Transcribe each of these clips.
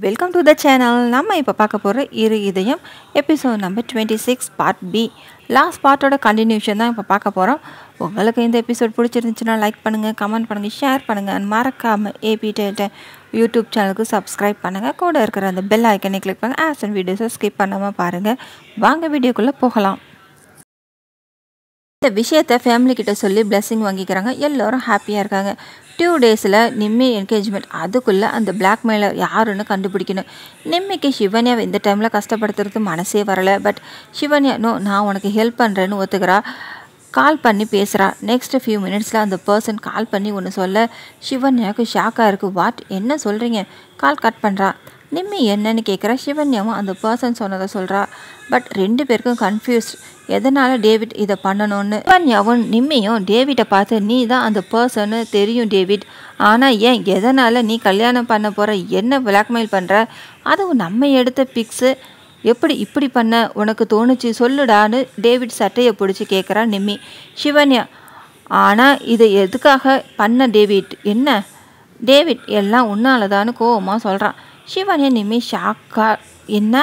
Welcome to the channel. நம்ம இப்போ பார்க்க போகிற இதயம் episode number 26 part B. Last பார்ட்டோட கண்டினியூஷன் தான் இப்போ பார்க்க போகிறோம். உங்களுக்கு இந்த எபிசோட் பிடிச்சிருந்துச்சுன்னா லைக் பண்ணுங்கள், கமெண்ட் பண்ணுங்கள், ஷேர் பண்ணுங்கள். அண்ட் மறக்காமல் ஏபி யூடியூப் சேனலுக்கு சப்ஸ்கிரைப் பண்ணுங்கள். கூட இருக்கிற அந்த பெல் ஐக்கனை கிளிக் பண்ணுங்கள். ஆஸ் அண்ட் வீடியோஸை ஸ்கிப் பண்ணாமல் பாருங்கள். வாங்க வீடியோக்குள்ளே போகலாம். இந்த விஷயத்தை ஃபேமிலி கிட்ட சொல்லி பிளெஸிங் வாங்கிக்கிறாங்க. எல்லோரும் ஹாப்பியாக இருக்காங்க. 2 டேஸில் நிம்மி என்கேஜ்மெண்ட். அதுக்குள்ளே அந்த பிளாக்மெயிலர் யாருன்னு கண்டுபிடிக்கணும். நிம்மிக்கு சிவன்யாவை இந்த டைமில் கஷ்டப்படுத்துறது மனசே வரலை. பட் சிவன்யா நான் உனக்கு ஹெல்ப் பண்ணுறேன்னு ஒத்துக்கிறா. கால் பண்ணி பேசுகிறா. நெக்ஸ்ட் ஃபியூ மினிட்ஸில் அந்த பர்சன் கால் பண்ணி ஒன்று சொல்ல சிவன்யாவுக்கு ஷாக்காக இருக்குது. வாட், என்ன சொல்கிறீங்க? கால் கட் பண்ணுறா. நிம்மி என்னன்னு கேட்குறா. சிவன்யாவும் அந்த பர்சன் சொன்னதை சொல்கிறா. பட் 2 பேருக்கும் கன்ஃபியூஸ்ட். எதனால் டேவிட் இதை பண்ணணும்னு. சிவன்யாவும் நிம்மியும் டேவிட்டை பார்த்து நீ தான் அந்த பர்சன்னு தெரியும் டேவிட், ஆனால் ஏன் எதனால் நீ கல்யாணம் பண்ண போகிற, என்ன பிளாக்மெயில் பண்ணுற, அதுவும் நம்ம எடுத்த பிக்ஸு எப்படி இப்படி பண்ண உனக்கு தோணுச்சு சொல்லுடான்னு டேவிட் சட்டையை பிடிச்சி கேட்குறா நிம்மி. சிவன்யா ஆனால் இதை எதுக்காக பண்ண டேவிட், என்ன டேவிட் எல்லாம் உன்னாலதான்னு கோவமாக சொல்கிறான். சிவன்யா நிம்மி ஷாக்கா. என்ன?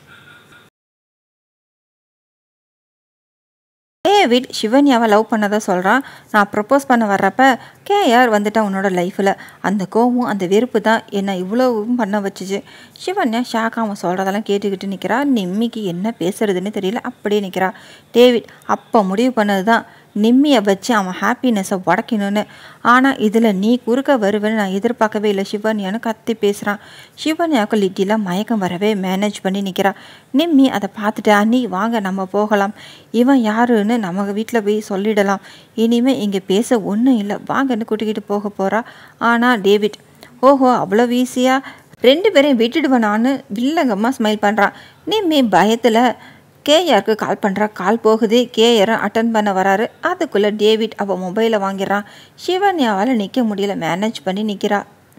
டேவிட் சிவன்யாவை லவ் பண்ணதை சொல்கிறான். நான் ப்ரப்போஸ் பண்ண வர்றப்ப கேஆர் வந்துட்டான் உன்னோட லைஃப்பில். அந்த கோவம் அந்த வெறுப்பு தான் என்னை இவ்வளவும் பண்ண வச்சுச்சு. சிவன்யா ஷாக்காக அவன் சொல்கிறதெல்லாம் கேட்டுக்கிட்டு நிற்கிறா. நிம்மிக்கு என்ன பேசுறதுன்னு தெரியல, அப்படியே நிற்கிறா. டேவிட் அப்போ முடிவு பண்ணது தான் நிம்மியை வச்சு அவன் ஹாப்பினஸை உடைக்கணும்னு. ஆனால் இதில் நீ குறுக்க வருவேன்னு நான் எதிர்பார்க்கவே இல்லை சிவன்யான்னு கத்தி பேசுகிறான். சிவன்யாவுக்கு லிட்டியில் மயக்கம் வரவே மேனேஜ் பண்ணி நிற்கிறா. நிம்மி அதை பார்த்துட்டு அண்ணி வாங்க நம்ம போகலாம், இவன் யாருன்னு நம்ம வீட்டில் போய் சொல்லிடலாம், இனிமேல் இங்கே பேச ஒன்றும் இல்லை வாங்கன்னு கூட்டிக்கிட்டு போக போகிறா. ஆனால் டேவிட் ஓஹோ அவ்வளோ ஈஸியாக 2 பேரையும் விட்டுடுவேனான்னு வில்லங்கமாக ஸ்மைல் பண்ணுறான். நிம்மி பயத்தில் கேஆருக்கு கால் பண்ணுறா. கால் போகுது. கேஆரை அட்டன் பண்ண வராரு. அதுக்குள்ளே டேவிட் அவள் மொபைலை வாங்கிடுறான். சிவன்யாவால் நிற்க முடியல, மேனேஜ் பண்ணி நிற்கிறா.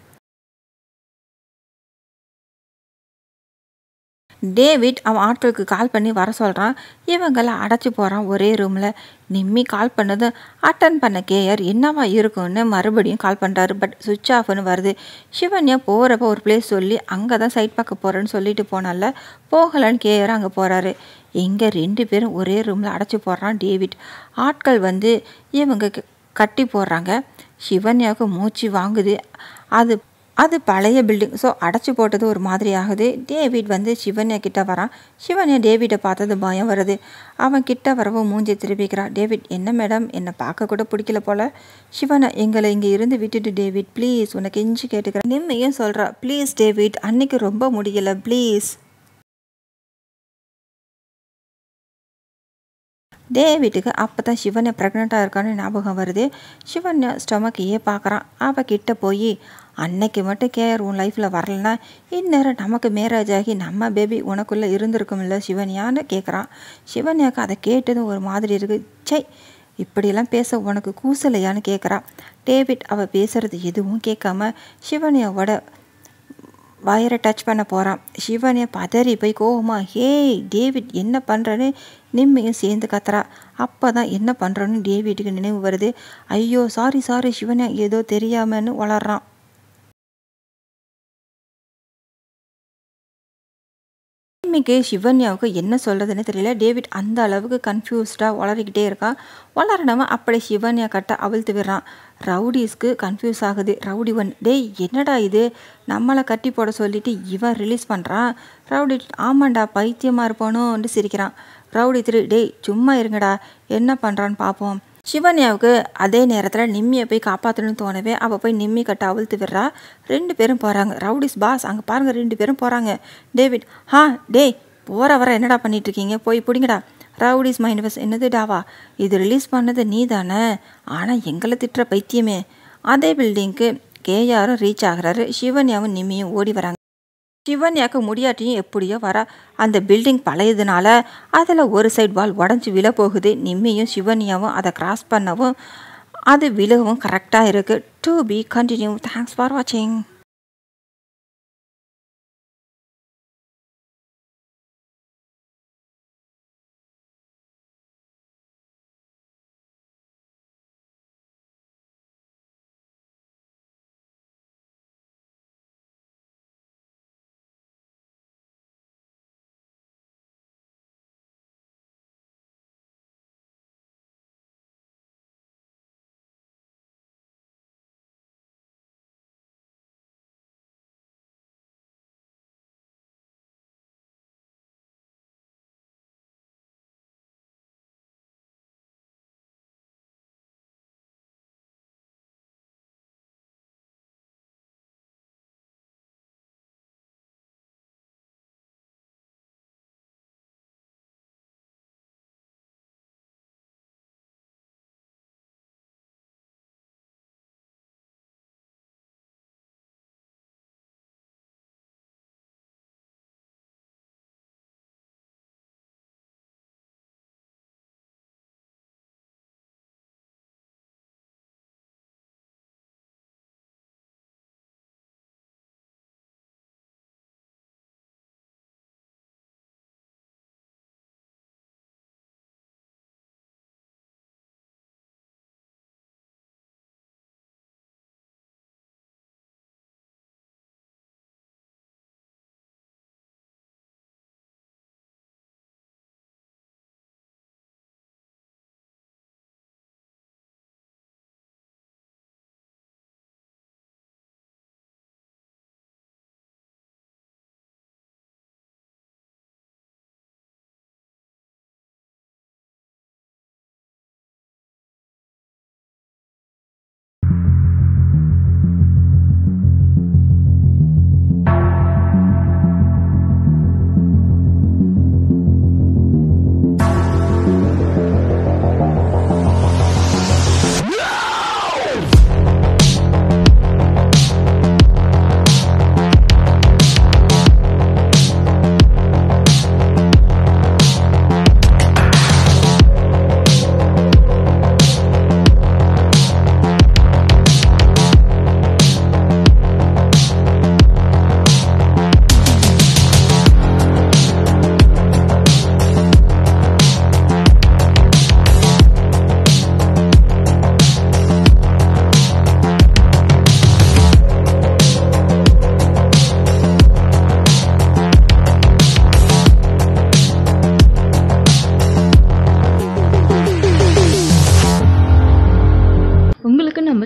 டேவிட் அவன் ஆட்களுக்கு கால் பண்ணி வர சொல்கிறான். இவங்களை அடைச்சி போகிறான் ஒரே ரூமில். நிம்மி கால் பண்ணது அட்டன் பண்ண கேஆர் என்னவா இருக்குன்னு மறுபடியும் கால் பண்ணுறாரு. பட் சுவிட்ச் ஆஃப்னு வருது. சிவன்யா போகிறப்ப ஒரு பிளேஸ் சொல்லி அங்கே தான் சைட் பார்க்க போகிறேன்னு சொல்லிட்டு போனால போகலன்னு கேஆர் அங்கே போகிறாரு. இங்கே 2 பேரும் ஒரே ரூமில் அடைச்சி போடுறான் டேவிட். ஆட்கள் வந்து இவங்க கட்டி போடுறாங்க. சிவன்யாவுக்கு மூச்சு வாங்குது. அது பழைய பில்டிங், ஸோ அடைச்சி போட்டது ஒரு மாதிரி ஆகுது. டேவிட் வந்து சிவன்யா கிட்ட வரான். சிவன்யா டேவிட்டை பார்த்தது பயம் வருது. அவன் கிட்ட வரவும் மூஞ்சி திருப்பிக்கிறான். டேவிட் என்ன மேடம், என்னை பார்க்க கூட பிடிக்கல போல. சிவன்யா எங்களை இங்கே இருந்து விட்டுட்டு டேவிட் ப்ளீஸ் உனக்கு கெஞ்சி கேட்டுக்கிறேன். நிம்மையும் சொல்கிறா ப்ளீஸ் டேவிட் அன்னைக்கு ரொம்ப முடியலை ப்ளீஸ். டேவிட்டுக்கு அப்போ தான் சிவன்யா ப்ரெக்னெண்ட்டாக இருக்கான்னு ஞாபகம் வருது. சிவன்யா ஸ்டொமக்கையே பார்க்குறான். அவள் கிட்ட போய் அன்னைக்கு மட்டும் கேஆர் உன் லைஃப்பில் வரலன்னா இந்நேரம் நமக்கு மேரேஜ் ஆகி நம்ம பேபி உனக்குள்ளே இருந்திருக்கும்ல சிவன்யான்னு கேட்குறான். சிவன்யாவுக்கு அதை கேட்டதும் ஒரு மாதிரி இருக்குது. சை இப்படியெல்லாம் பேச உனக்கு கூசலையான்னு கேட்குறா. டேவிட் அவள் பேசுகிறது எதுவும் கேட்காம சிவன்யாவோட வயரை டச் பண்ண போகிறான். சிவன்யா பதறி போய் கோவமா ஹேய் டேவிட் என்ன பண்ணுறன்னு நிம்மியும் சேர்ந்து கத்துறா. அப்போ தான் என்ன பண்ணுறோன்னு டேவிட்டுக்கு நினைவு வருது. ஐயோ சாரி சிவன்யா ஏதோ தெரியாமன்னு வளர்றான். நிம்மிக்கு சிவன்யாவுக்கு என்ன சொல்கிறதுன்னு தெரியல. டேவிட் அந்த அளவுக்கு கன்ஃபியூஸ்டாக வளரிக்கிட்டே இருக்கான். வளரணவன் அப்படி சிவன்யா கட்ட அவிழ்த்து விடுறான். ரவுடிஸ்க்கு கன்ஃபியூஸ் ஆகுது. ரவுடி 1 டேய் என்னடா இது, நம்மளை கட்டி போட சொல்லிட்டு இவன் ரிலீஸ் பண்ணுறான். ரவுடி ஆமாண்டா பைத்தியமாக இருப்பானோன்னு சிரிக்கிறான். ரவுடி 3 டேய் சும்மா இருங்கடா என்ன பண்ணுறான்னு பார்ப்போம். சிவன்யாவுக்கு அதே நேரத்தில் நிம்மியை போய் காப்பாற்றணும்னு தோணவே அவள் போய் நிம்மி கட்ட அவிழ்த்து விடுறா. 2 பேரும் போகிறாங்க. ரவுடிஸ் பாஸ் அங்கே பாருங்கள் 2 பேரும் போகிறாங்க. டேவிட் டேய் போகிற வர என்னடா பண்ணிகிட்ருக்கீங்க, போய் பிடிங்கடா. ரவுடிஸ் மைண்ட் வாஸ் என்னது டாவா, இது ரிலீஸ் பண்ணது நீ தானே, ஆனால் எங்களை திட்டுற பைத்தியமே. அதே பில்டிங்க்கு கேஆரும் ரீச் ஆகிறாரு. சிவன்யாவும் நிம்மியும் ஓடி வராங்க. சிவன்யாவுக்கு முடியாட்டியும் எப்படியோ வர. அந்த பில்டிங் பழையதுனால அதில் ஒரு சைடு வால் உடஞ்சி விழ போகுது. நிம்மியும் சிவன்யாவும் அதை கிராஸ் பண்ணவும் அது விழுகவும் கரெக்டாக இருக்குது. To be continue. Thanks for வாட்சிங்.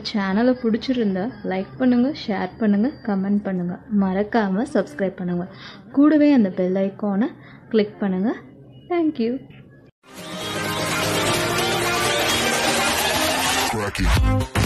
சேனலை பிடிச்சிருந்தா லைக் பண்ணுங்கள், ஷேர் பண்ணுங்கள், கமெண்ட் பண்ணுங்கள். மறக்காமல் சப்ஸ்கிரைப் பண்ணுங்கள். கூடவே அந்த பெல் ஐக்கானை கிளிக் பண்ணுங்கள். தேங்க்யூ.